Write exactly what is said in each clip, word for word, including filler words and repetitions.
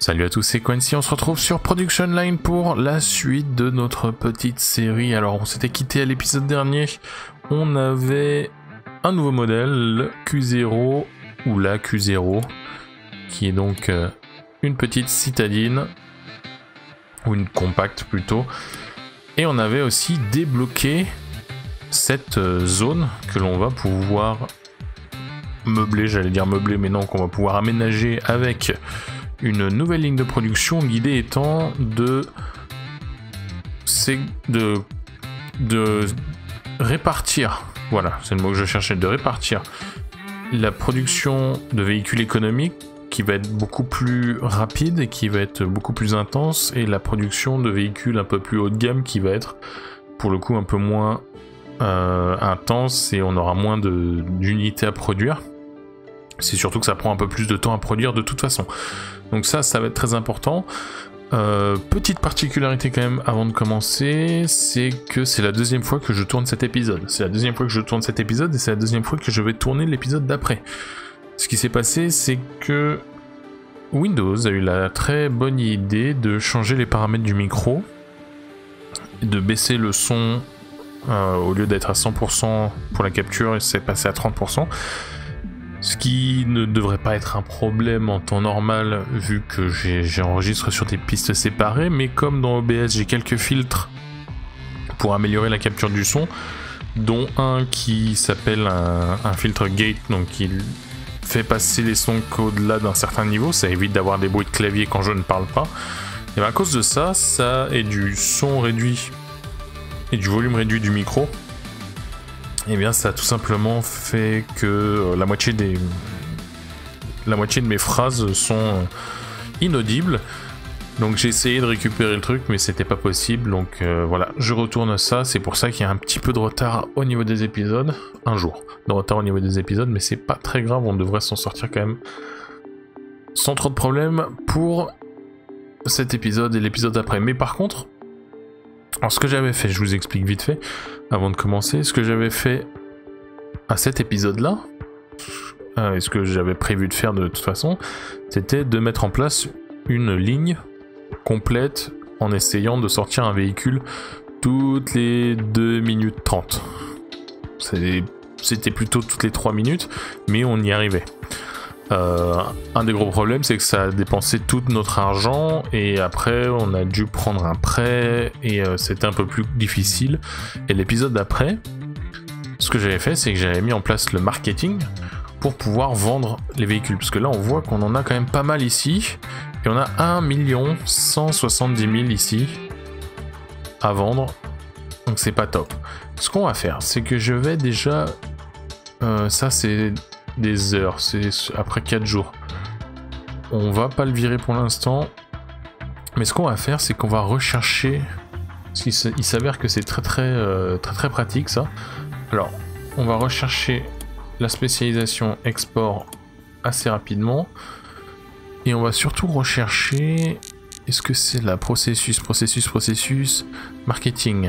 Salut à tous, c'est Quincy, on se retrouve sur Production Line pour la suite de notre petite série. Alors on s'était quitté à l'épisode dernier, on avait un nouveau modèle, le Q zéro, ou la Q zéro, qui est donc euh, une petite citadine, ou une compacte plutôt, et on avait aussi débloqué cette euh, zone que l'on va pouvoir meubler, j'allais dire meubler, mais non, qu'on va pouvoir aménager avec une nouvelle ligne de production, l'idée étant de, c'est de, de répartir, voilà, c'est le mot que je cherchais, de répartir la production de véhicules économiques qui va être beaucoup plus rapide et qui va être beaucoup plus intense, et la production de véhicules un peu plus haut de gamme qui va être pour le coup un peu moins euh, intense, et on aura moins de, d'unités à produire. C'est surtout que ça prend un peu plus de temps à produire de toute façon. Donc ça, ça va être très important. Euh, petite particularité quand même avant de commencer, c'est que c'est la deuxième fois que je tourne cet épisode. C'est la deuxième fois que je tourne cet épisode et c'est la deuxième fois que je vais tourner l'épisode d'après. Ce qui s'est passé, c'est que Windows a eu la très bonne idée de changer les paramètres du micro, de baisser le son euh, au lieu d'être à cent pour cent pour la capture, et c'est passé à trente pour cent. Ce qui ne devrait pas être un problème en temps normal, vu que j'enregistre sur des pistes séparées, mais comme dans O B S j'ai quelques filtres pour améliorer la capture du son, dont un qui s'appelle un, un filtre gate, donc il fait passer les sons qu'au-delà d'un certain niveau, ça évite d'avoir des bruits de clavier quand je ne parle pas, et bien à cause de ça, ça est du son réduit et du volume réduit du micro. Et eh bien ça a tout simplement fait que la moitié des la moitié de mes phrases sont inaudibles. Donc j'ai essayé de récupérer le truc, mais c'était pas possible. Donc euh, voilà, je retourne ça. C'est pour ça qu'il y a un petit peu de retard au niveau des épisodes. Un jour de retard au niveau des épisodes, mais c'est pas très grave, on devrait s'en sortir quand même sans trop de problèmes pour cet épisode et l'épisode après. Mais par contre, alors ce que j'avais fait, je vous explique vite fait, avant de commencer, ce que j'avais fait à cet épisode-là, euh, et ce que j'avais prévu de faire de toute façon, c'était de mettre en place une ligne complète en essayant de sortir un véhicule toutes les deux minutes trente. C'était plutôt toutes les trois minutes, mais on y arrivait. Euh, un des gros problèmes, c'est que ça a dépensé tout notre argent, et après on a dû prendre un prêt, et euh, c'était un peu plus difficile. Et l'épisode d'après, ce que j'avais fait, c'est que j'avais mis en place le marketing pour pouvoir vendre les véhicules, parce que là on voit qu'on en a quand même pas mal ici, et on a un million cent soixante-dix mille ici à vendre, donc c'est pas top. Ce qu'on va faire, c'est que je vais déjà, euh, ça c'est des heures, c'est après quatre jours. On va pas le virer pour l'instant, mais ce qu'on va faire, c'est qu'on va rechercher, parce qu'il s'avère que c'est très très, euh, très très pratique ça. Alors, on va rechercher la spécialisation export assez rapidement, et on va surtout rechercher, est-ce que c'est la processus, processus, processus, marketing.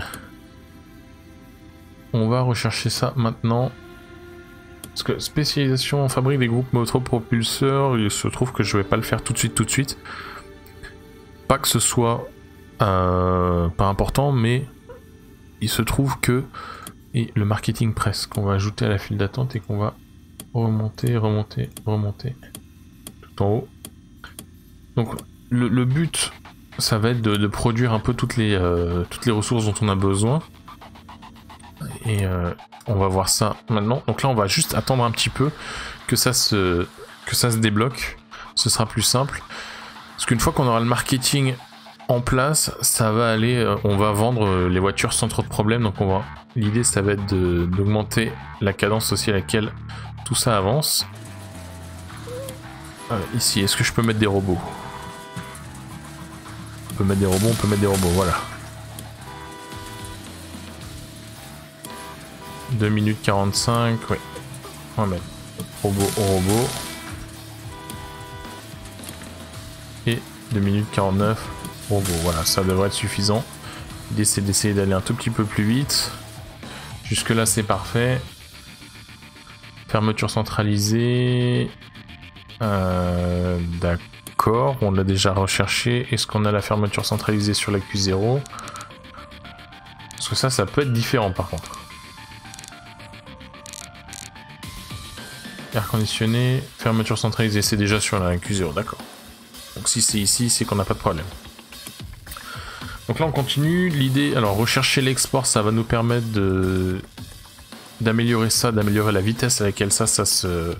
On va rechercher ça maintenant. Parce que spécialisation, on fabrique des groupes motopropulseurs, il se trouve que je vais pas le faire tout de suite, tout de suite. Pas que ce soit euh, pas important, mais il se trouve que... Et le marketing presse, qu'on va ajouter à la file d'attente et qu'on va remonter, remonter, remonter, tout en haut. Donc le, le but, ça va être de, de produire un peu toutes les, euh, toutes les ressources dont on a besoin. Et... Euh, on va voir ça maintenant. Donc là, on va juste attendre un petit peu que ça se, que ça se débloque. Ce sera plus simple. Parce qu'une fois qu'on aura le marketing en place, ça va aller... On va vendre les voitures sans trop de problèmes. Donc on va... L'idée, ça va être d'augmenter la cadence aussi à laquelle tout ça avance. Euh, ici, est-ce que je peux mettre des robots? On peut mettre des robots, on peut mettre des robots, voilà. deux minutes quarante-cinq, oui. On va mettre robot au robot. Et deux minutes quarante-neuf, robot. Voilà, ça devrait être suffisant. L'idée, c'est d'essayer d'aller un tout petit peu plus vite. Jusque là, c'est parfait. Fermeture centralisée. Euh, D'accord. encore, on l'a déjà recherché. Est-ce qu'on a la fermeture centralisée sur la Q zéro? Parce que ça, ça peut être différent par contre. Air conditionné, fermeture centralisée, c'est déjà sur la Q zéro, d'accord. Donc si c'est ici, c'est qu'on n'a pas de problème. Donc là on continue, l'idée, alors rechercher l'export, ça va nous permettre de d'améliorer ça, d'améliorer la vitesse à laquelle ça, ça se...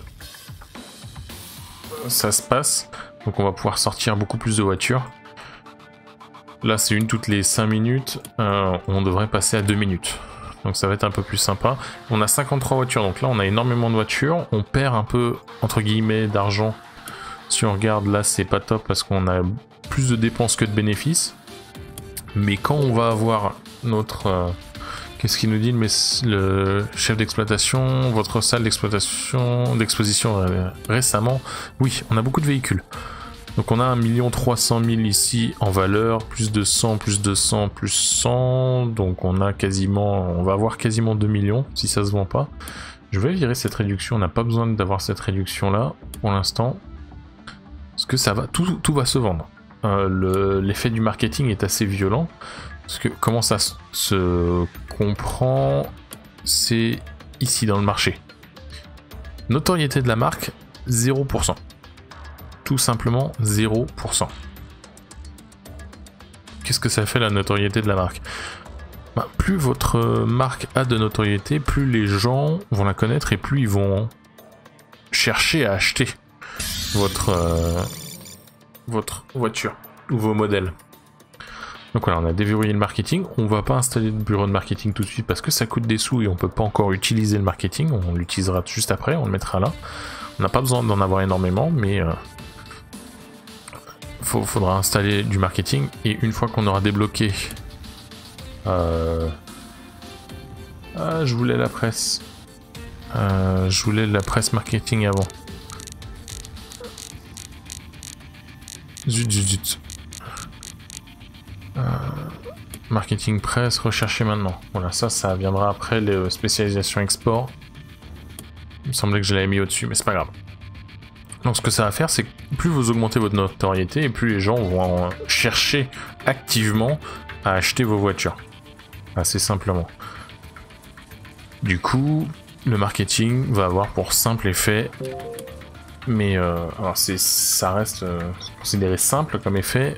ça se passe. Donc on va pouvoir sortir beaucoup plus de voitures. Là c'est une toutes les cinq minutes, euh, on devrait passer à deux minutes. Donc ça va être un peu plus sympa. On a cinquante-trois voitures, donc là on a énormément de voitures. On perd un peu, entre guillemets, d'argent. Si on regarde là, c'est pas top parce qu'on a plus de dépenses que de bénéfices. Mais quand on va avoir notre... Euh, qu'est-ce qu'il nous dit le, le chef d'exploitation? Votre salle d'exploitation, d'exposition euh, récemment. Oui, on a beaucoup de véhicules. Donc on a un million trois cent mille ici en valeur, plus de cent, plus de cent, plus cent, donc on a quasiment, on va avoir quasiment deux millions si ça se vend pas. Je vais virer cette réduction, on n'a pas besoin d'avoir cette réduction là pour l'instant, parce que ça va, tout, tout va se vendre. Euh, l'effet du marketing est assez violent, parce que comment ça se comprend, c'est ici dans le marché. Notoriété de la marque, zéro pour cent. Tout simplement zéro pour cent. Qu'est-ce que ça fait la notoriété de la marque? Bah, plus votre marque a de notoriété, plus les gens vont la connaître et plus ils vont chercher à acheter votre, euh, votre voiture ou vos modèles. Donc voilà, on a déverrouillé le marketing. On va pas installer de bureau de marketing tout de suite parce que ça coûte des sous et on peut pas encore utiliser le marketing. On l'utilisera juste après, on le mettra là. On n'a pas besoin d'en avoir énormément, mais... Euh, Il faudra installer du marketing et une fois qu'on aura débloqué euh... ah, je voulais la presse euh, je voulais la presse marketing avant. Zut zut zut euh... marketing presse, rechercher maintenant. Voilà, ça ça viendra après les spécialisations export. Il me semblait que je l'avais mis au dessus mais c'est pas grave. Donc ce que ça va faire, c'est que plus vous augmentez votre notoriété, et plus les gens vont chercher activement à acheter vos voitures. Assez simplement. Du coup, le marketing va avoir pour simple effet, mais euh, alors c'est, ça reste euh, considéré simple comme effet,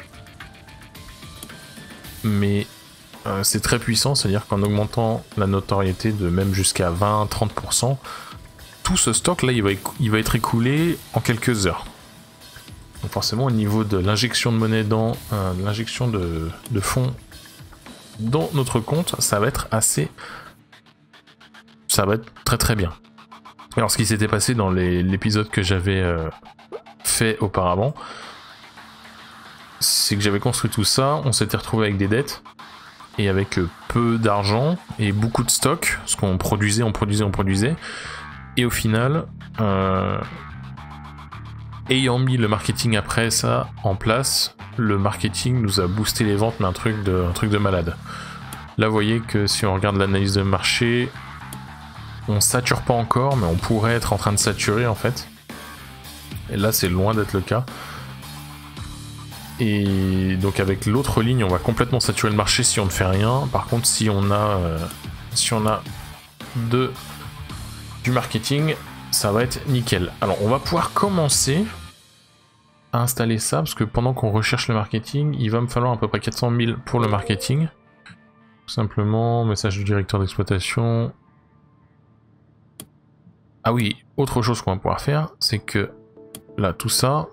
mais euh, c'est très puissant, c'est-à-dire qu'en augmentant la notoriété de même jusqu'à vingt à trente pour cent, tout ce stock là il va, il va être écoulé en quelques heures. Donc forcément au niveau de l'injection de monnaie dans euh, l'injection de, de fonds dans notre compte, ça va être assez, ça va être très très bien. Alors ce qui s'était passé dans l'épisode que j'avais euh, fait auparavant, c'est que j'avais construit tout ça, on s'était retrouvé avec des dettes et avec euh, peu d'argent et beaucoup de stock, ce qu'on produisait, on produisait, on produisait. Et au final, euh, ayant mis le marketing après ça en place, le marketing nous a boosté les ventes, mais un truc de, un truc de malade. Là, vous voyez que si on regarde l'analyse de marché, on sature pas encore, mais on pourrait être en train de saturer en fait. Et là, c'est loin d'être le cas. Et donc avec l'autre ligne, on va complètement saturer le marché si on ne fait rien. Par contre, si on a, euh, si on a deux du marketing, ça va être nickel. Alors on va pouvoir commencer à installer ça, parce que pendant qu'on recherche le marketing, il va me falloir à peu près quatre cent mille pour le marketing. Tout simplement, message du directeur d'exploitation. Ah oui, autre chose qu'on va pouvoir faire, c'est que là, tout ça,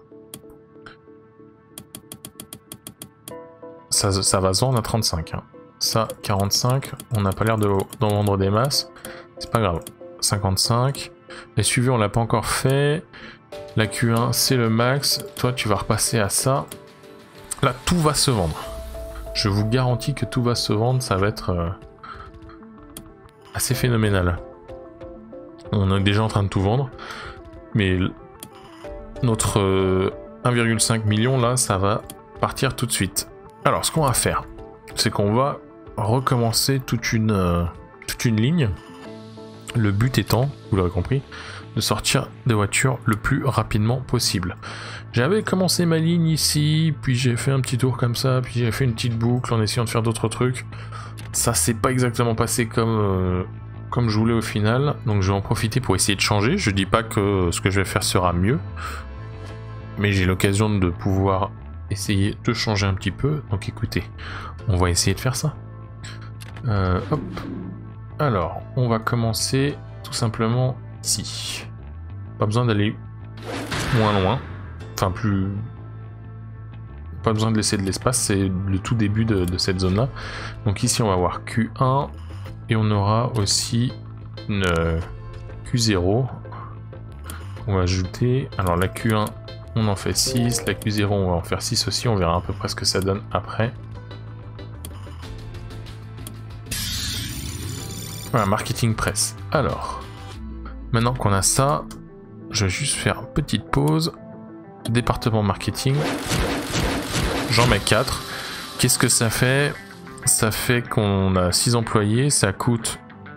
ça, ça va se vendre à trente-cinq. Hein. Ça, quarante-cinq, on n'a pas l'air d'en vendre des masses, c'est pas grave. cinquante-cinq. Les suivis on l'a pas encore fait. La Q un c'est le max. Toi tu vas repasser à ça. Là tout va se vendre. Je vous garantis que tout va se vendre. Ça va être euh, assez phénoménal. On est déjà en train de tout vendre. Mais notre euh, un virgule cinq million là ça va partir tout de suite. Alors ce qu'on va faire, c'est qu'on va recommencer toute une, euh, toute une ligne. Le but étant, vous l'aurez compris, de sortir des voitures le plus rapidement possible. J'avais commencé ma ligne ici, puis j'ai fait un petit tour comme ça, puis j'ai fait une petite boucle en essayant de faire d'autres trucs. Ça s'est pas exactement passé comme, euh, comme je voulais au final, donc je vais en profiter pour essayer de changer. Je dis pas que ce que je vais faire sera mieux, mais j'ai l'occasion de pouvoir essayer de changer un petit peu. Donc écoutez, on va essayer de faire ça. Euh, hop. Alors, on va commencer tout simplement ici. Pas besoin d'aller moins loin. Enfin, plus... Pas besoin de laisser de l'espace, c'est le tout début de, de cette zone-là. Donc ici, on va avoir Q un. Et on aura aussi une euh, Q zéro. On va ajouter... Alors la Q un, on en fait six. La Q zéro, on va en faire six aussi. On verra à peu près ce que ça donne après. Voilà, marketing presse. Alors, maintenant qu'on a ça, je vais juste faire une petite pause. Département marketing. J'en mets quatre. Qu'est-ce que ça fait? Ça fait qu'on a six employés, ça coûte...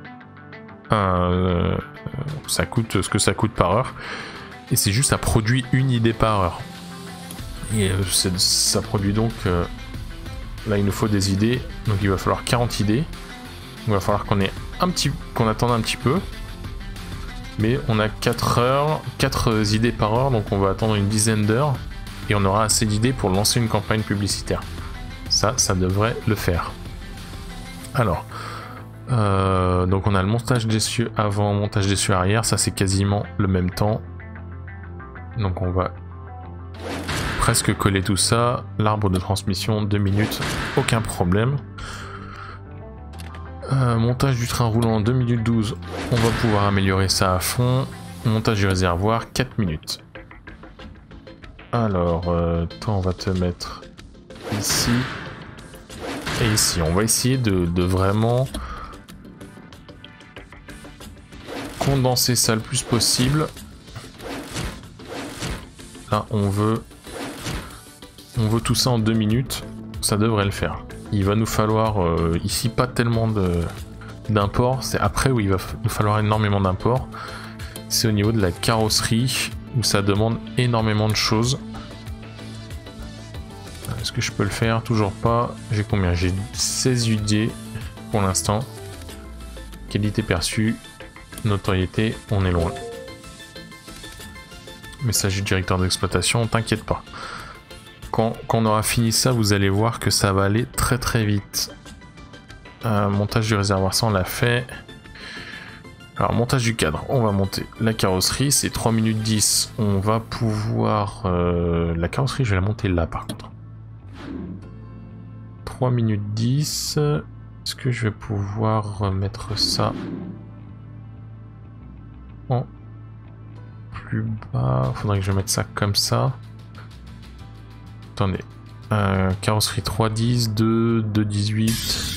Euh, ça coûte ce que ça coûte par heure. Et c'est juste, ça produit une idée par heure. Et euh, ça produit donc... Euh, là, il nous faut des idées. Donc il va falloir quarante idées. Il va falloir qu'on ait un petit, qu'on attende un petit peu, mais on a quatre heures, quatre idées par heure, donc on va attendre une dizaine d'heures et on aura assez d'idées pour lancer une campagne publicitaire. Ça, ça devrait le faire. Alors, euh, donc on a le montage d'essieu avant, montage d'essieu arrière, ça c'est quasiment le même temps. Donc on va presque coller tout ça. L'arbre de transmission, deux minutes, aucun problème. Euh, montage du train roulant deux minutes douze, on va pouvoir améliorer ça à fond. Montage du réservoir quatre minutes. Alors, euh, toi on va te mettre ici et ici. On va essayer de, de vraiment condenser ça le plus possible. Là on veut, on veut tout ça en deux minutes, ça devrait le faire. Il va nous falloir euh, ici pas tellement d'import, c'est après où il va nous falloir énormément d'import. C'est au niveau de la carrosserie où ça demande énormément de choses. Est-ce que je peux le faire? Toujours pas. J'ai combien? J'ai seize U D pour l'instant. Qualité perçue, notoriété, on est loin. Message du directeur d'exploitation, t'inquiète pas. Quand, quand on aura fini ça, vous allez voir que ça va aller très très vite. Euh, montage du réservoir, ça on l'a fait. Alors montage du cadre, on va monter la carrosserie, c'est trois minutes dix. On va pouvoir... Euh, la carrosserie, je vais la monter là par contre. trois minutes dix. Est-ce que je vais pouvoir remettre ça en plus bas? Faudrait que je mette ça comme ça. Attendez, euh, carrosserie trois dix, deux, deux dix-huit.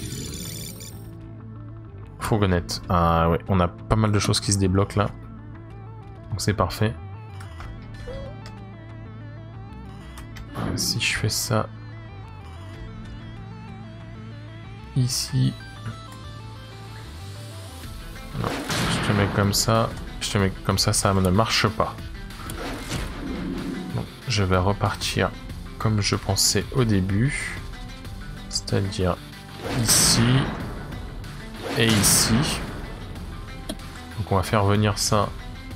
Fourgonnette. Ah ouais, on a pas mal de choses qui se débloquent là. Donc c'est parfait. Euh, si je fais ça ici. Non, je te mets comme ça. Je te mets comme ça, ça ne marche pas. Donc, je vais repartir comme je pensais au début, c'est-à-dire ici et ici. Donc on va faire venir ça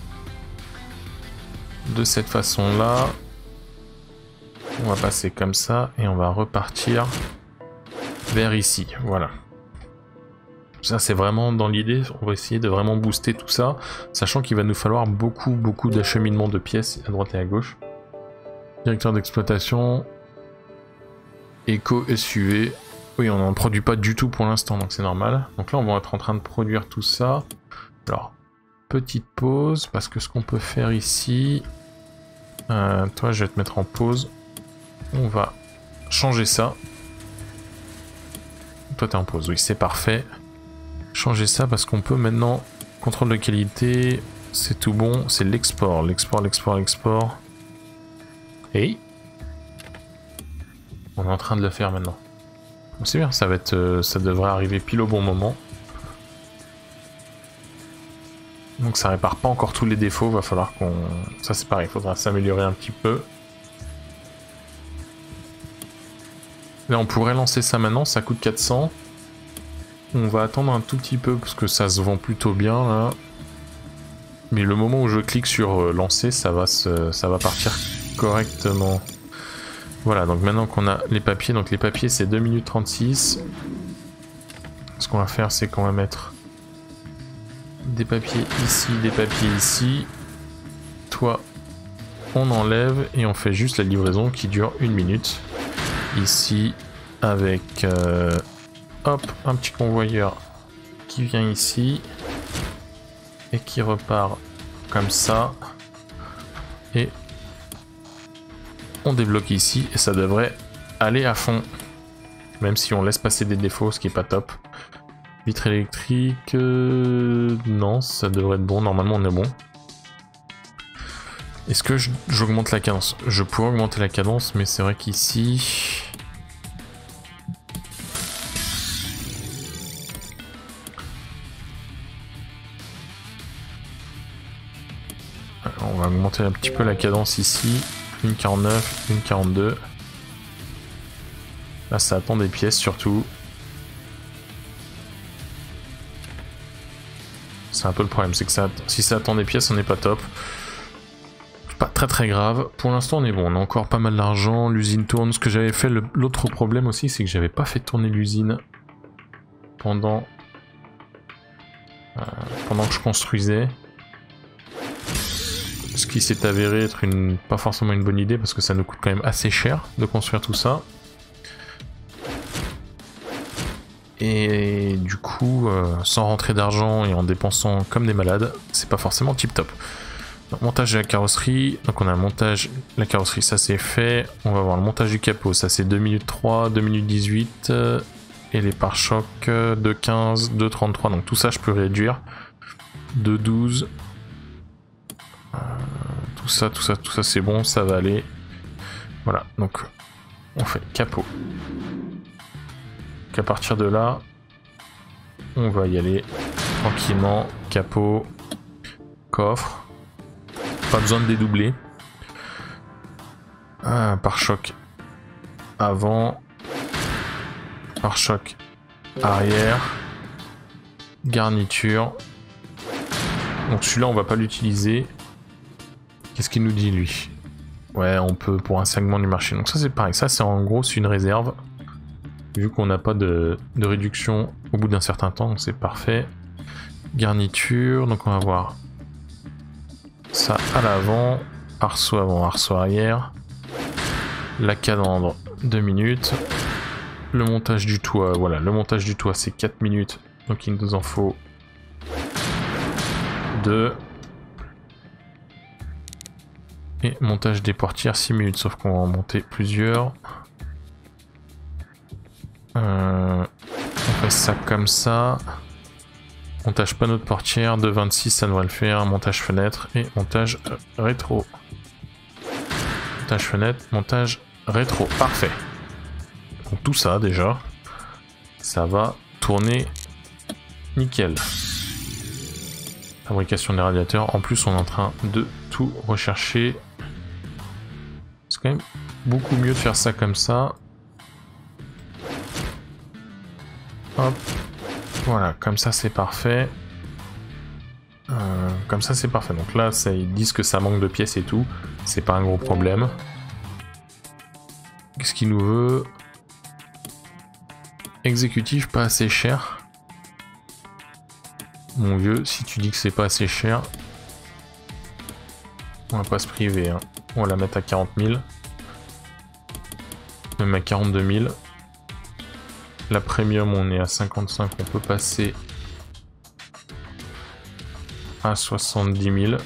de cette façon-là. On va passer comme ça et on va repartir vers ici. Voilà. Ça c'est vraiment dans l'idée, on va essayer de vraiment booster tout ça, sachant qu'il va nous falloir beaucoup beaucoup d'acheminement de pièces à droite et à gauche. Directeur d'exploitation, Eco S U V. Oui, on n'en produit pas du tout pour l'instant, donc c'est normal. Donc là, on va être en train de produire tout ça. Alors, petite pause, parce que ce qu'on peut faire ici... Euh, toi, je vais te mettre en pause. On va changer ça. Toi, t'es en pause, oui, c'est parfait. Changer ça, parce qu'on peut maintenant... Contrôle de qualité, c'est tout bon. C'est l'export, l'export, l'export, l'export. Et on est en train de le faire maintenant. C'est bien, ça va être, euh, ça devrait arriver pile au bon moment. Donc ça répare pas encore tous les défauts, va falloir qu'on... Ça c'est pareil, il faudra s'améliorer un petit peu. Là on pourrait lancer ça maintenant, ça coûte quatre cents. On va attendre un tout petit peu parce que ça se vend plutôt bien là. Mais le moment où je clique sur euh, lancer, ça va, se... ça va partir correctement. Voilà, donc maintenant qu'on a les papiers, donc les papiers c'est deux minutes trente-six. Ce qu'on va faire c'est qu'on va mettre des papiers ici, des papiers ici. Toi, on enlève et on fait juste la livraison qui dure une minute. Ici, avec euh, hop, un petit convoyeur qui vient ici et qui repart comme ça. Et on débloque ici et ça devrait aller à fond. Même si on laisse passer des défauts, ce qui est pas top. Vitre électrique... Euh, non, ça devrait être bon. Normalement, on est bon. Est-ce que j'augmente la cadence? Je pourrais augmenter la cadence, mais c'est vrai qu'ici... Alors, on va augmenter un petit peu la cadence ici. une quarante-neuf, une quarante-deux. Là, ça attend des pièces surtout. C'est un peu le problème, c'est que ça, si ça attend des pièces, on n'est pas top. Pas très très grave. Pour l'instant, on est bon. On a encore pas mal d'argent. L'usine tourne. Ce que j'avais fait, l'autre problème aussi, c'est que j'avais pas fait tourner l'usine pendant euh, pendant que je construisais. Ce qui s'est avéré être une pas forcément une bonne idée parce que ça nous coûte quand même assez cher de construire tout ça. Et du coup, euh, sans rentrer d'argent et en dépensant comme des malades, c'est pas forcément tip top. Donc, montage de la carrosserie, donc on a un montage, la carrosserie ça c'est fait, on va voir le montage du capot, ça c'est deux minutes trois, deux minutes dix-huit, euh, et les pare-chocs euh, deux quinze, deux trente-trois, donc tout ça je peux réduire, deux douze, euh, tout ça, tout ça, tout ça c'est bon, ça va aller, voilà, donc on fait capot. À partir de là, on va y aller tranquillement. Capot, coffre, pas besoin de dédoubler. Ah, pare-choc avant, pare-choc arrière, garniture. Donc celui-là, on va pas l'utiliser. Qu'est-ce qu'il nous dit lui? Ouais, on peut pour un segment du marché. Donc ça c'est pareil, ça c'est en gros c'est une réserve. Vu qu'on n'a pas de, de réduction au bout d'un certain temps, donc c'est parfait. Garniture, donc on va voir ça à l'avant, arceau avant, arceau arrière. La calandre, deux minutes. Le montage du toit, voilà, le montage du toit c'est quatre minutes, donc il nous en faut deux. Et montage des portières, six minutes, sauf qu'on va en monter plusieurs. Euh, on fait ça comme ça. Montage panneau de portière, deux vingt-six, ça devrait le faire. Montage fenêtre et montage rétro. Montage fenêtre, montage rétro. Parfait. Donc tout ça déjà, ça va tourner nickel. Fabrication des radiateurs. En plus, on est en train de tout rechercher. C'est quand même beaucoup mieux de faire ça comme ça. Hop, voilà, comme ça c'est parfait. Euh, comme ça c'est parfait. Donc là, ça, ils disent que ça manque de pièces et tout. C'est pas un gros problème. Qu'est-ce qu'il nous veut? Exécutif, pas assez cher. Mon vieux, si tu dis que c'est pas assez cher, on va pas se priver. Hein. On va la mettre à quarante mille. Même à quarante-deux mille. La premium, on est à cinquante-cinq, on peut passer à soixante-dix mille.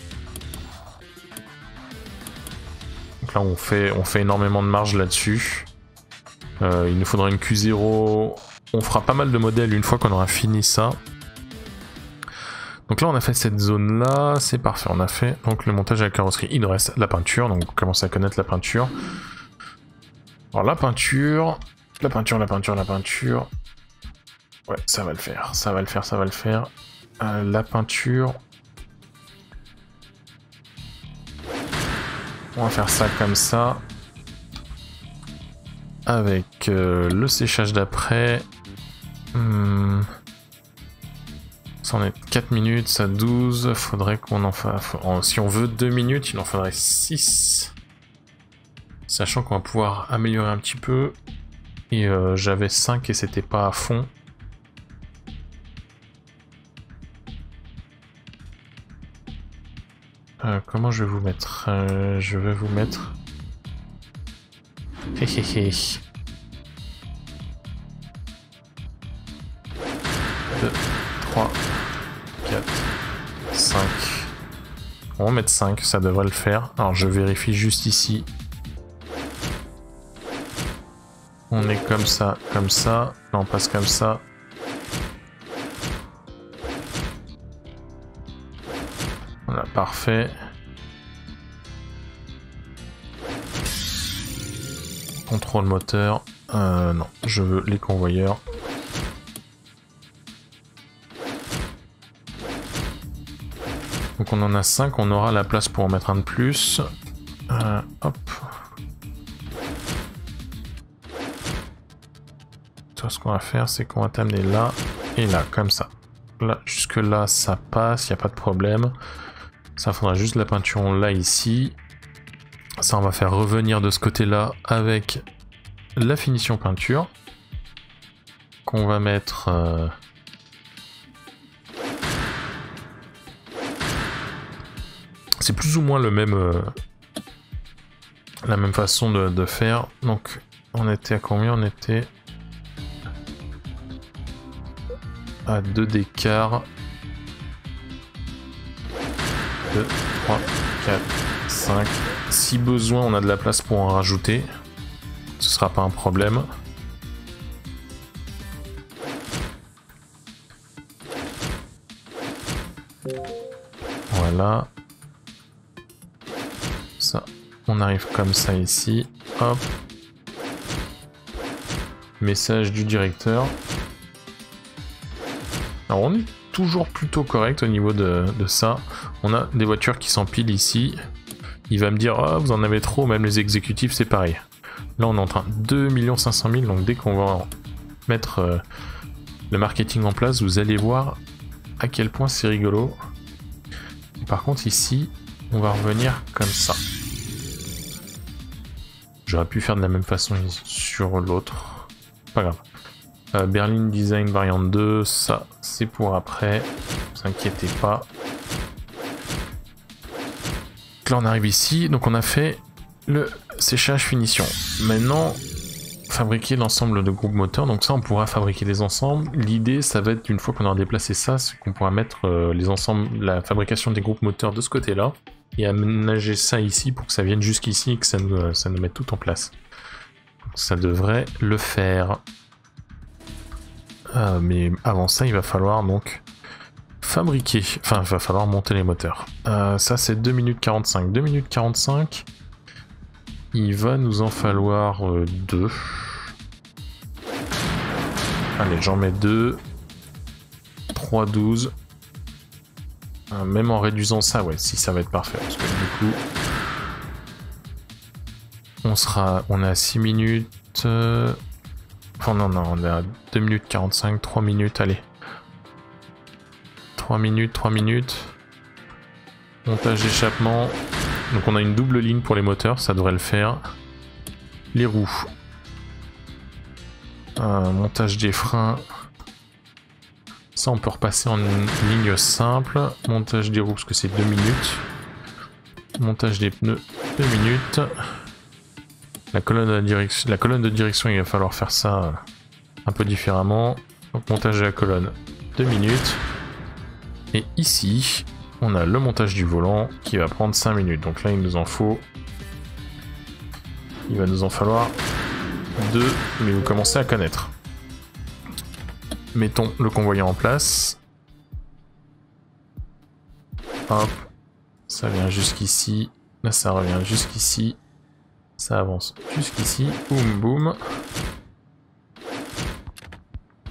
Donc là, on fait, on fait énormément de marge là-dessus. Euh, il nous faudra une Q zéro. On fera pas mal de modèles une fois qu'on aura fini ça. Donc là, on a fait cette zone-là, c'est parfait. On a fait donc le montage de la carrosserie. Il nous reste la peinture, donc vous commencez à connaître la peinture. Alors la peinture... La peinture, la peinture, la peinture. Ouais, ça va le faire, ça va le faire, ça va le faire. Euh, la peinture, On va faire ça comme ça. Avec euh, le séchage d'après. Hmm. Ça en est quatre minutes, ça douze. Faudrait qu'on en fasse... Si on veut deux minutes, il en faudrait six. Sachant qu'on va pouvoir améliorer un petit peu. Et euh, j'avais cinq et c'était pas à fond. Euh, comment je vais vous mettre euh, Je vais vous mettre... Hé hé hé. deux, trois, quatre, cinq. On va mettre cinq, ça devrait le faire. Alors je vérifie juste ici. On est comme ça, comme ça. Là on passe comme ça. Voilà, parfait. Contrôle moteur. Euh, non, je veux les convoyeurs. Donc on en a cinq, on aura la place pour en mettre un de plus. Euh, hop. Toi, ce qu'on va faire, c'est qu'on va t'amener là et là, comme ça. Là, jusque là, ça passe, il n'y a pas de problème. Ça faudra juste la peinture là, ici. Ça, on va faire revenir de ce côté-là avec la finition peinture. Qu'on va mettre... Euh... C'est plus ou moins le même... Euh... la même façon de, de faire. Donc, on était à combien? On était... à deux d'écart. deux, trois, quatre, cinq. Si besoin, on a de la place pour en rajouter. Ce sera pas un problème. Voilà. Ça. On arrive comme ça ici. Hop. Message du directeur. Alors on est toujours plutôt correct au niveau de, de ça. On a des voitures qui s'empilent ici. Il va me dire, oh, vous en avez trop, même les exécutifs c'est pareil. Là on est en train de deux millions cinq cent mille, donc dès qu'on va mettre euh, le marketing en place, vous allez voir à quel point c'est rigolo. Et par contre ici, on va revenir comme ça. J'aurais pu faire de la même façon sur l'autre. Pas grave. Euh, Berlin Design variante deux, ça c'est pour après, ne vous inquiétez pas. Là on arrive ici, donc on a fait le séchage finition. Maintenant, fabriquer l'ensemble de groupes moteurs, donc ça on pourra fabriquer des ensembles. L'idée ça va être, une fois qu'on aura déplacé ça, c'est qu'on pourra mettre euh, les ensembles, la fabrication des groupes moteurs de ce côté-là, et aménager ça ici pour que ça vienne jusqu'ici et que ça nous, euh, ça nous mette tout en place. Ça devrait le faire. Euh, mais avant ça, il va falloir donc fabriquer, enfin, il va falloir monter les moteurs. Euh, ça, c'est deux minutes quarante-cinq. deux minutes quarante-cinq, il va nous en falloir euh, deux. Allez, j'en mets deux. trois, douze. Euh, même en réduisant ça, ouais, si ça va être parfait. Parce que du coup, on sera, on est à six minutes. Euh... Enfin non, non, on est à deux minutes quarante-cinq, trois minutes, allez. trois minutes, trois minutes. Montage d'échappement. Donc on a une double ligne pour les moteurs, ça devrait le faire. Les roues. Euh, montage des freins. Ça on peut repasser en une ligne simple. Montage des roues parce que c'est deux minutes. Montage des pneus, deux minutes. La colonne de direction, la colonne de direction, il va falloir faire ça un peu différemment. Donc montage de la colonne, deux minutes. Et ici, on a le montage du volant qui va prendre cinq minutes. Donc là, il nous en faut... Il va nous en falloir deux, mais vous commencez à connaître. Mettons le convoyeur en place. Hop. Ça vient jusqu'ici. Là, ça revient jusqu'ici. Ça avance jusqu'ici, boum boum.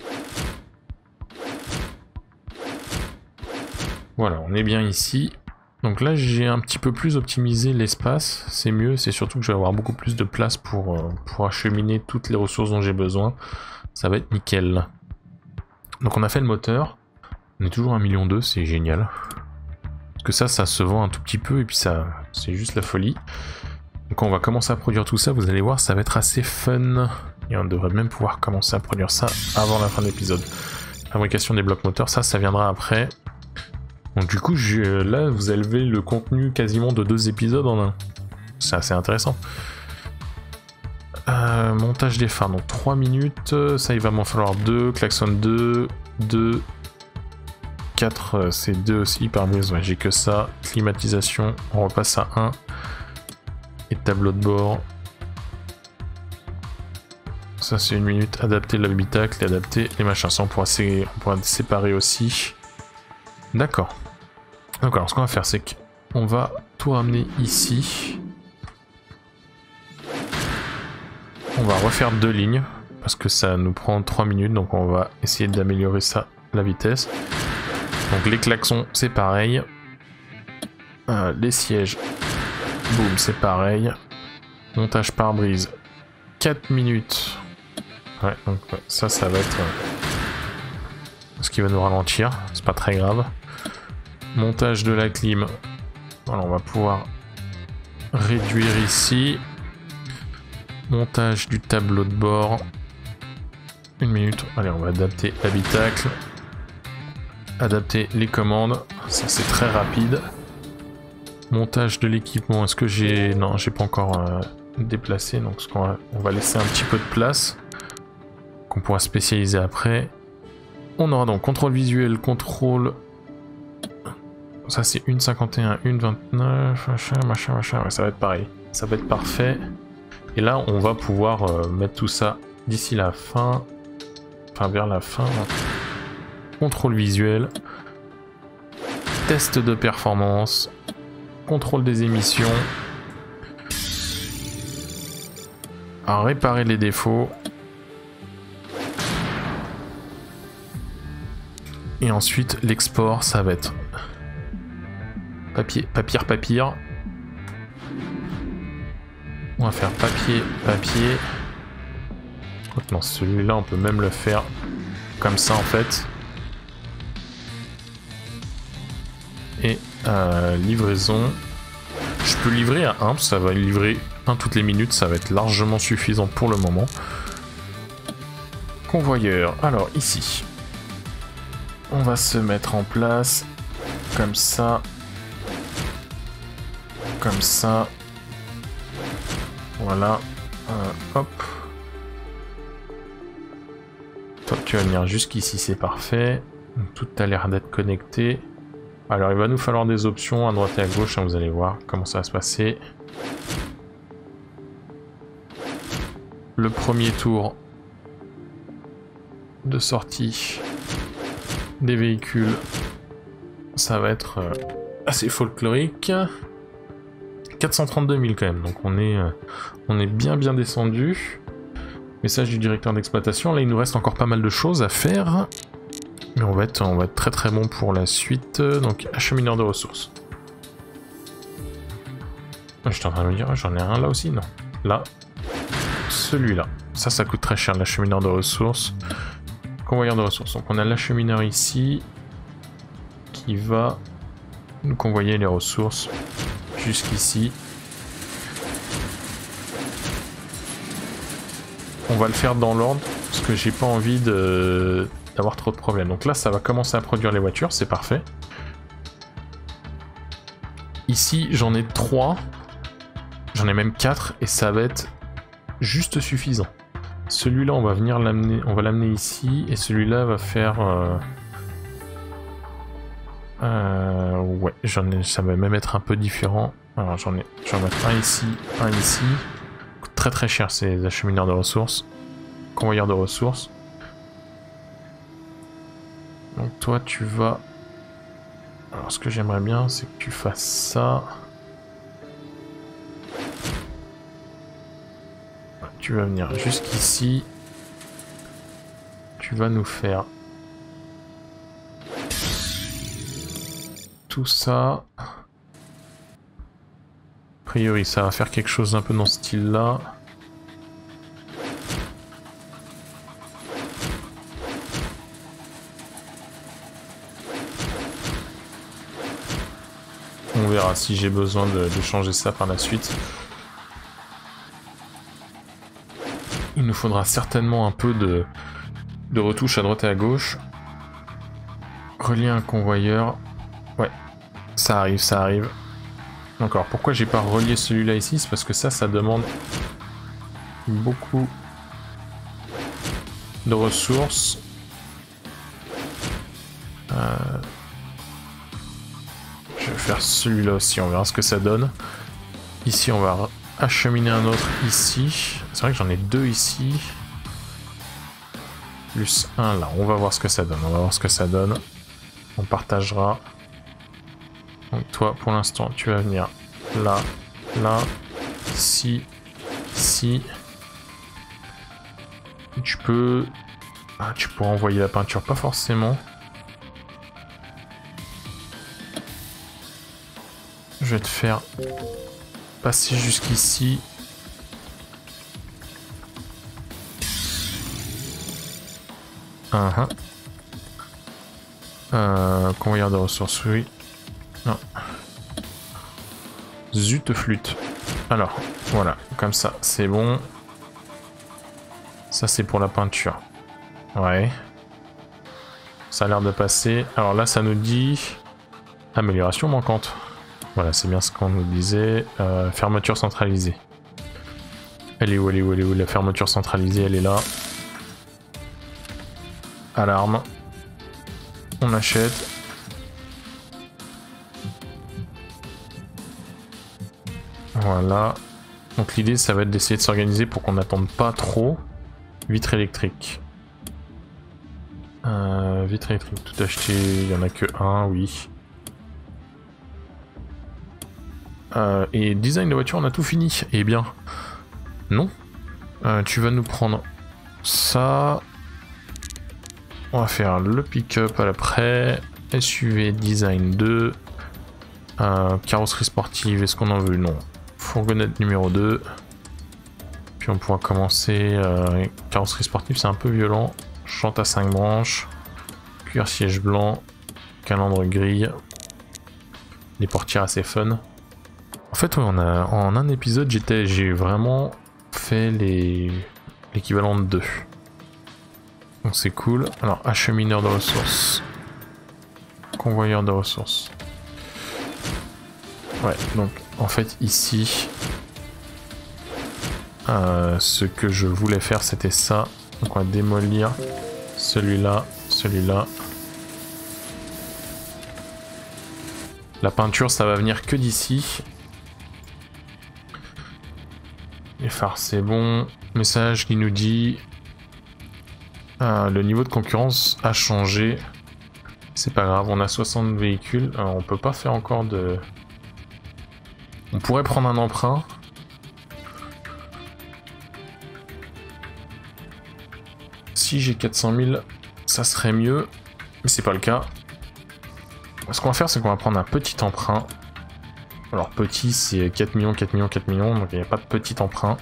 Voilà, on est bien ici. Donc là j'ai un petit peu plus optimisé l'espace, c'est mieux, c'est surtout que je vais avoir beaucoup plus de place pour, euh, pour acheminer toutes les ressources dont j'ai besoin. Ça va être nickel. Donc on a fait le moteur, on est toujours à un million deux, c'est génial. Parce que ça, ça se vend un tout petit peu et puis ça, c'est juste la folie. Donc on va commencer à produire tout ça, vous allez voir, ça va être assez fun. Et on devrait même pouvoir commencer à produire ça avant la fin de l'épisode. Fabrication des blocs moteurs, ça, ça viendra après. Donc du coup, je, là, vous élevez le contenu quasiment de deux épisodes en un. C'est assez intéressant. Euh, montage des phares, donc trois minutes. Ça, il va m'en falloir deux. Klaxon deux. deux. quatre, c'est deux aussi. Pare-brise, ouais, j'ai que ça. Climatisation, on repasse à un. Et tableau de bord. Ça, c'est une minute. Adapter l'habitacle et adapter les machins. Ça, on pourra, on pourra séparer aussi. D'accord. Donc alors ce qu'on va faire c'est qu'on va tout ramener ici. On va refaire deux lignes parce que ça nous prend trois minutes, donc on va essayer d'améliorer ça, la vitesse. Donc les klaxons c'est pareil. Euh, les sièges, boum, c'est pareil. Montage pare-brise, quatre minutes. Ouais, donc ouais, ça, ça va être euh, ce qui va nous ralentir, c'est pas très grave. Montage de la clim, voilà, on va pouvoir réduire ici. Montage du tableau de bord, une minute. Allez, on va adapter l'habitacle, adapter les commandes, ça c'est très rapide. Montage de l'équipement, est-ce que j'ai... Non, j'ai pas encore euh, déplacé, donc ce qu'on va... on va laisser un petit peu de place, qu'on pourra spécialiser après. On aura donc contrôle visuel, contrôle... Ça c'est une cinquante et un, une vingt-neuf, machin, machin, machin, ouais, ça va être pareil. Ça va être parfait. Et là, on va pouvoir euh, mettre tout ça d'ici la fin. Enfin, vers la fin. Donc. Contrôle visuel. Test de performance. Contrôle des émissions. À réparer les défauts. Et ensuite, l'export, ça va être... Papier, papier, papier. On va faire papier, papier. Non, celui-là, on peut même le faire comme ça, en fait. Et euh, livraison. Je peux livrer à un, ça va livrer un toutes les minutes, ça va être largement suffisant pour le moment. Convoyeur. Alors, ici. On va se mettre en place. Comme ça. Comme ça. Voilà. Euh, hop. Toi, tu vas venir jusqu'ici, c'est parfait. Donc, tout a l'air d'être connecté. Alors, il va nous falloir des options à droite et à gauche, hein, vous allez voir comment ça va se passer. Le premier tour de sortie des véhicules, ça va être euh, assez folklorique. quatre cent trente-deux mille quand même, donc on est, euh, on est bien bien descendu. Message du directeur d'exploitation, là il nous reste encore pas mal de choses à faire. Mais on va être, on va être très très bon pour la suite. Donc achemineur de ressources. J'étais en train de me dire, j'en ai un là aussi, non. Là, celui-là. Ça, ça coûte très cher, l'achemineur de ressources. Convoyeur de ressources. Donc on a l'achemineur ici qui va nous convoyer les ressources jusqu'ici. On va le faire dans l'ordre parce que j'ai pas envie de d'avoir trop de problèmes. Donc là, ça va commencer à produire les voitures, c'est parfait. Ici, j'en ai trois. J'en ai même quatre et ça va être juste suffisant. Celui-là, on va venir l'amener, on va l'amener ici et celui-là va faire... Euh... Euh, ouais, j'en ai, ça va même être un peu différent. Alors j'en ai, j'en vais mettre un ici, un ici. Coûte très très cher ces achemineurs de ressources. Convoyeurs de ressources. Donc toi tu vas... Alors ce que j'aimerais bien c'est que tu fasses ça. Tu vas venir jusqu'ici. Tu vas nous faire... tout ça. A priori, ça va faire quelque chose un peu dans ce style-là. On verra si j'ai besoin de, de changer ça par la suite. Il nous faudra certainement un peu de, de retouches à droite et à gauche. Relier un convoyeur. Ouais, ça arrive, ça arrive. Encore, pourquoi j'ai pas relié celui-là ici? C'est parce que ça, ça demande beaucoup de ressources. Euh... Je vais faire celui-là aussi, on verra ce que ça donne. Ici, on va acheminer un autre ici. C'est vrai que j'en ai deux ici. Plus un là, on va voir ce que ça donne. On va voir ce que ça donne. On partagera. Donc toi, pour l'instant, tu vas venir là, là, ici, ici. Tu peux... Ah, tu pourras envoyer la peinture, pas forcément. Je vais te faire passer jusqu'ici. Uh -huh. euh, convoyeur de ressources, oui. Non. Zut flûte. Alors, voilà, comme ça, c'est bon. Ça, c'est pour la peinture. Ouais. Ça a l'air de passer. Alors là, ça nous dit... Amélioration manquante. Voilà, c'est bien ce qu'on nous disait. Euh, fermeture centralisée. Elle est où, elle est où, elle est où? La fermeture centralisée, elle est là. Alarme. On achète. Voilà. Donc l'idée, ça va être d'essayer de s'organiser pour qu'on n'attende pas trop. Vitre électrique. Euh, vitre électrique, tout acheté. Il n'y en a que un, oui. Euh, et design de voiture, on a tout fini. Eh bien, non. Euh, tu vas nous prendre ça. On va faire le pick-up à l'après. S U V design deux. Euh, carrosserie sportive, est-ce qu'on en veut? Non. Fourgonnette numéro deux. Puis on pourra commencer. Euh, carrosserie sportive, c'est un peu violent. Chante à cinq branches. Cuir siège blanc. Calandre grille. Les portières assez fun. En fait, ouais, on a, en un épisode, j'étais, j'ai vraiment fait les l'équivalent de deux. Donc c'est cool. Alors, achemineur de ressources. Convoyeur de ressources. Ouais, donc en fait ici, euh, ce que je voulais faire, c'était ça. Donc on va démolir celui-là, celui-là. La peinture, ça va venir que d'ici. Les phares, c'est bon. Message qui nous dit euh, le niveau de concurrence a changé. C'est pas grave, on a soixante véhicules. Alors, on peut pas faire encore de... On pourrait prendre un emprunt. Si j'ai quatre cent mille, ça serait mieux. Mais c'est pas le cas. Ce qu'on va faire, c'est qu'on va prendre un petit emprunt. Alors petit, c'est quatre millions, quatre millions, quatre millions, donc il n'y a pas de petit emprunt.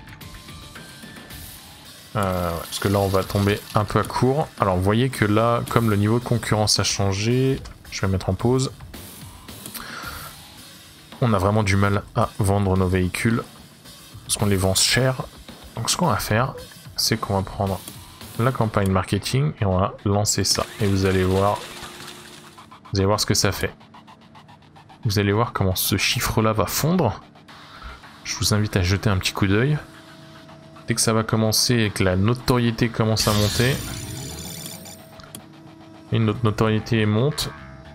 Euh, parce que là, on va tomber un peu à court. Alors vous voyez que là, comme le niveau de concurrence a changé, je vais mettre en pause. On a vraiment du mal à vendre nos véhicules, parce qu'on les vend cher. Donc ce qu'on va faire, c'est qu'on va prendre la campagne marketing et on va lancer ça. Et vous allez voir, vous allez voir ce que ça fait. Vous allez voir comment ce chiffre-là va fondre. Je vous invite à jeter un petit coup d'œil. Dès que ça va commencer et que la notoriété commence à monter, et notre notoriété monte,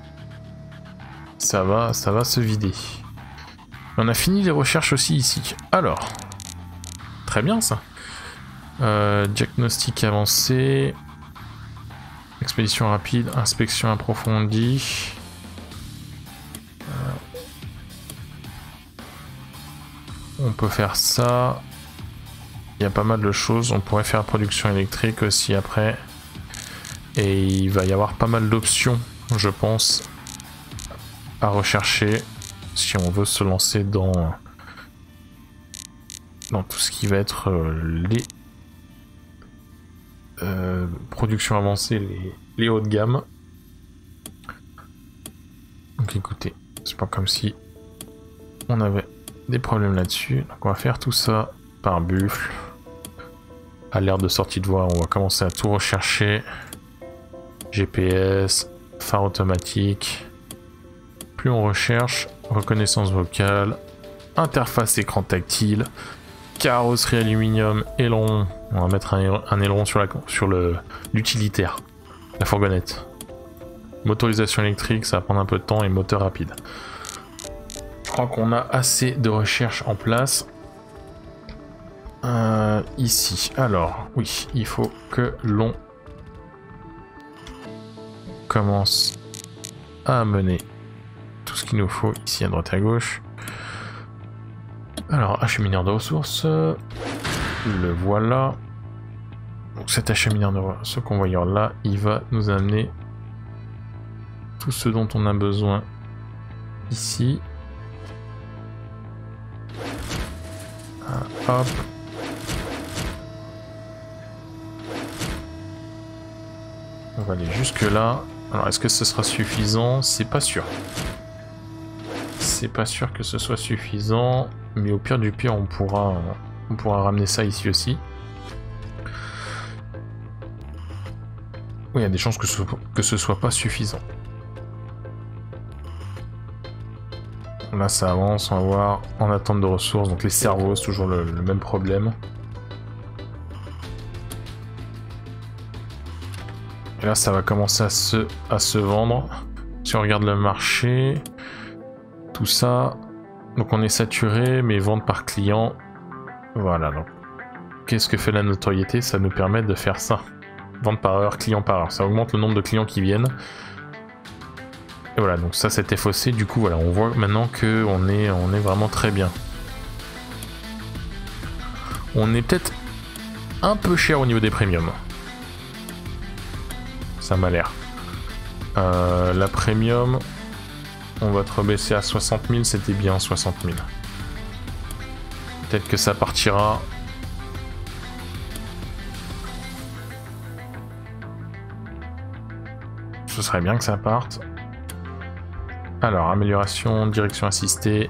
ça va, ça va se vider. On a fini les recherches aussi ici. Alors, très bien ça. Euh, diagnostic avancé, expédition rapide, inspection approfondie. On peut faire ça. Il y a pas mal de choses. On pourrait faire production électrique aussi après. Et il va y avoir pas mal d'options, je pense, à rechercher si on veut se lancer dans, dans tout ce qui va être euh, les euh, productions avancées, les, les hauts de gamme. Donc écoutez, c'est pas comme si on avait des problèmes là-dessus. Donc on va faire tout ça par buffle. À l'ère de sortie de voie, on va commencer à tout rechercher. G P S, phare automatique. Plus on recherche, reconnaissance vocale, interface écran tactile, carrosserie aluminium, aileron. On va mettre un, un aileron sur la sur le l'utilitaire, la fourgonnette. Motorisation électrique, ça va prendre un peu de temps, et moteur rapide. Je crois qu'on a assez de recherche en place. Euh, ici, alors, oui, il faut que l'on commence à amener tout ce qu'il nous faut ici à droite et à gauche. Alors, achemineur de ressources, le voilà. Donc cet achemineur de ressources, ce convoyeur là, il va nous amener tout ce dont on a besoin ici. Ah, hop. On va aller jusque là. Alors est-ce que ce sera suffisant? C'est pas sûr. C'est pas sûr que ce soit suffisant, mais au pire du pire on pourra, on pourra ramener ça ici aussi. Oui, il y a des chances que ce, que ce soit pas suffisant. Là ça avance, on va voir, en attente de ressources, donc les cerveaux, c'est toujours le, le même problème. Et là ça va commencer à se, à se vendre. Si on regarde le marché, tout ça, donc on est saturé, mais vente par client, voilà. Donc qu'est-ce que fait la notoriété? Ça nous permet de faire ça. Vente par heure, client par heure, ça augmente le nombre de clients qui viennent. Et voilà, donc ça c'était faussé, du coup voilà, on voit maintenant que on est, on est vraiment très bien. On est peut-être un peu cher au niveau des premiums. Ça m'a l'air. Euh, la premium, on va te rebaisser à soixante mille, c'était bien soixante mille. Peut-être que ça partira. Ce serait bien que ça parte. Alors, amélioration, direction assistée.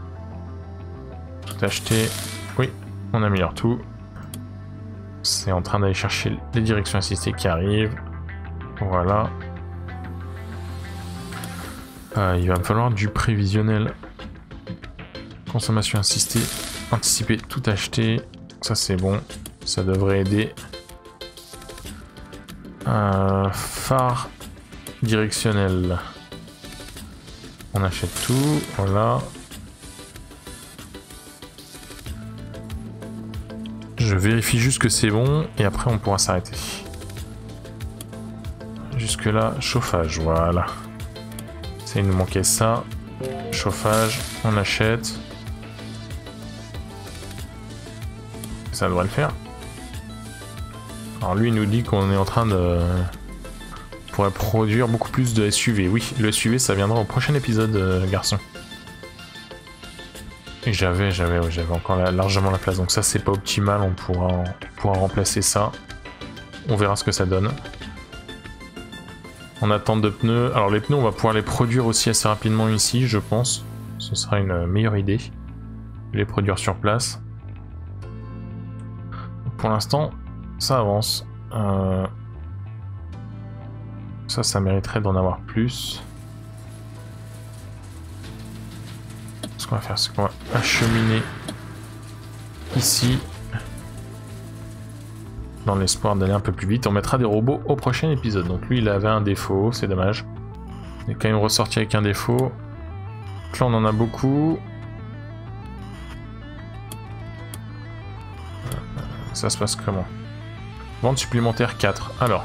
Tout acheté. Oui, on améliore tout. C'est en train d'aller chercher les directions assistées qui arrivent. Voilà. Euh, il va me falloir du prévisionnel. Consommation assistée. Anticiper, tout acheter. Ça c'est bon. Ça devrait aider. Euh, phare directionnel. On achète tout. Voilà. Je vérifie juste que c'est bon. Et après on pourra s'arrêter. Jusque là, chauffage. Voilà. Ça, il nous manquait ça. Chauffage, on achète. Ça devrait le faire. Alors lui, il nous dit qu'on est en train de... On pourrait produire beaucoup plus de S U V. Oui, le S U V, ça viendra au prochain épisode, euh, garçon. Et j'avais, j'avais, ouais, j'avais encore la, largement la place. Donc ça, c'est pas optimal. On pourra, on pourra remplacer ça. On verra ce que ça donne. En attente de pneus. Alors les pneus, on va pouvoir les produire aussi assez rapidement ici, je pense. Ce sera une meilleure idée. Les produire sur place. Pour l'instant, ça avance. Euh... Ça, ça mériterait d'en avoir plus. Ce qu'on va faire, c'est qu'on va acheminer ici. Dans l'espoir d'aller un peu plus vite. On mettra des robots au prochain épisode. Donc lui, il avait un défaut, c'est dommage. Il est quand même ressorti avec un défaut. Donc là, on en a beaucoup. Ça se passe comment? Vente supplémentaire quatre. Alors.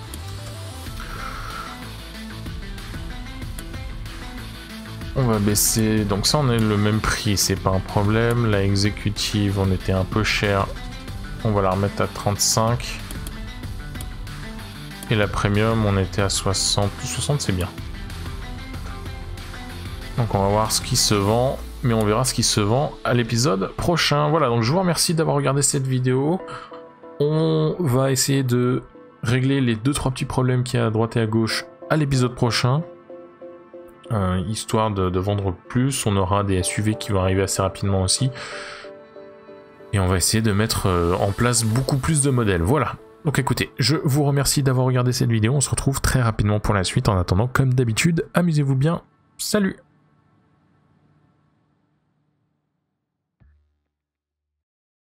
On va baisser. Donc ça, on est le même prix, c'est pas un problème. La exécutive, on était un peu cher. On va la remettre à trente-cinq. Et la premium, on était à soixante. soixante, c'est bien. Donc on va voir ce qui se vend. mais on verra ce qui se vend à l'épisode prochain. Voilà, donc je vous remercie d'avoir regardé cette vidéo. On va essayer de régler les deux trois petits problèmes qu'il y a à droite et à gauche à l'épisode prochain. Euh, histoire de, de vendre plus, on aura des S U V qui vont arriver assez rapidement aussi. Et on va essayer de mettre euh, en place beaucoup plus de modèles. Voilà. Donc écoutez, je vous remercie d'avoir regardé cette vidéo. On se retrouve très rapidement pour la suite. En attendant, comme d'habitude, amusez-vous bien. Salut!